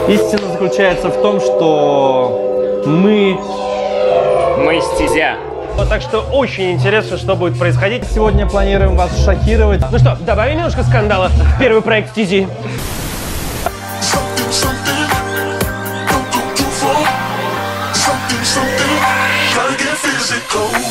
Истина заключается в том, что мы стезя. Вот, так что очень интересно, что будет происходить. Сегодня планируем вас шокировать. Ну что, добавим немножко скандала в первый проект стези. Gotta get physical.